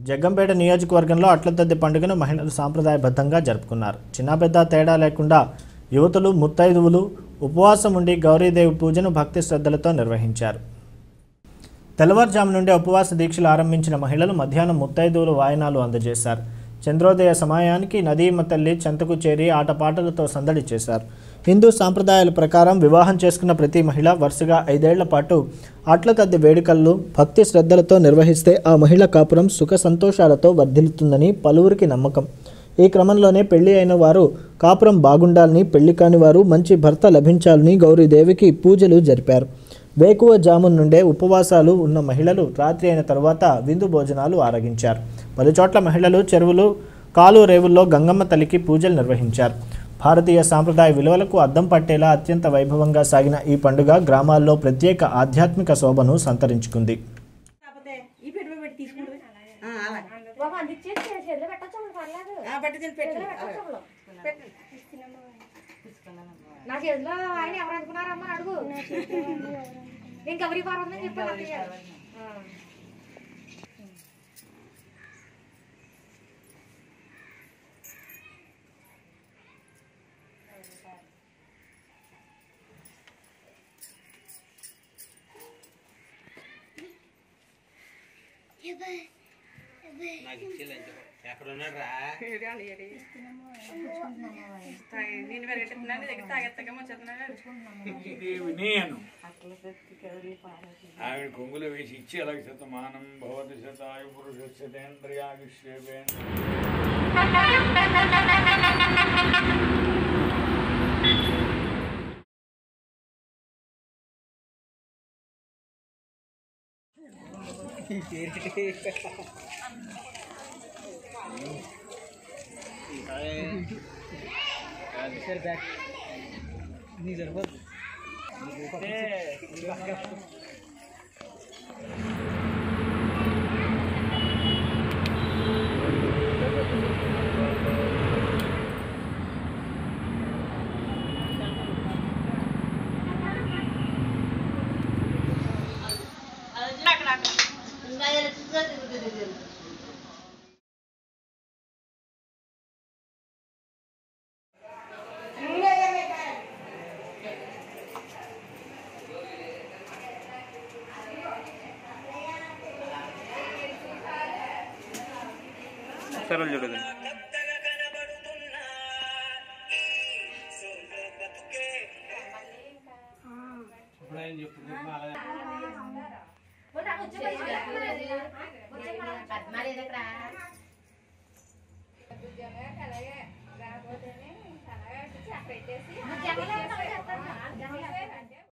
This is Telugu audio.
జగ్గంపేట నియోజకవర్గంలో అట్లతద్ది పండుగను మహిళలు సాంప్రదాయబద్ధంగా జరుపుకున్నారు. చిన్న పెద్ద తేడా లేకుండా యువతులు ముత్తైదువులు ఉపవాసం ఉండి గౌరీదేవి పూజను భక్తి శ్రద్ధలతో నిర్వహించారు. తెల్లవారుజాము నుండి ఉపవాస దీక్షలు ఆరంభించిన మహిళలు మధ్యాహ్నం ముత్తైదువులు వాయనాలు అందజేశారు. చంద్రోదయ సమయానికి నదీమ తల్లి చెంతకు చేరి ఆటపాటలతో సందడి చేశారు. హిందూ సాంప్రదాయాల ప్రకారం వివాహం చేసుకున్న ప్రతి మహిళ వరుసగా 5 ఏళ్ల పాటు అట్లతద్ది వేడుకలను భక్తి శ్రద్ధలతో నిర్వహిస్తే ఆ మహిళ కాపురం సుఖ సంతోషాలతో వర్ధిల్లుతుందని పలువురికి నమ్మకం. ఈ క్రమంలోనే పెళ్లి అయిన వారు కాపురం బాగుండాలని, పెళ్లి కాని వారు మంచి భర్త లభించాలని గౌరీదేవికి పూజలు జరిపారు. వేకువ జామున్ నుండే ఉపవాసాలు ఉన్న మహిళలు రాత్రి అయిన తర్వాత విందు భోజనాలు ఆరగించారు. పలుచోట్ల మహిళలు చెరువులు, కాలు రేవుల్లో గంగమ్మ తల్లికి పూజలు నిర్వహించారు. భారతీయ సాంప్రదాయ విలువలకు అద్దం పట్టేలా అత్యంత వైభవంగా సాగిన ఈ పండుగ గ్రామాల్లో ప్రత్యేక ఆధ్యాత్మిక శోభను సంతరించుకుంది. ఆవిడ కొంగులు వేసి ఇచ్చి అలాగే శతమానం భవతి శతాయు పురుషేంద్రియాయుష్యేంద్రియ सरल जुड़े Jangan